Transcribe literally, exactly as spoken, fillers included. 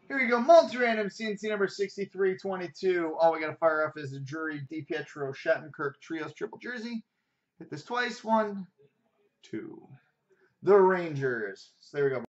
Here we go. Multi-random C N C number sixty-three twenty-two. All we got to fire off is a Drury, DiPietro, Shattenkirk, Trios, Triple Jersey. Hit this twice. One, two. The Rangers. So there we go.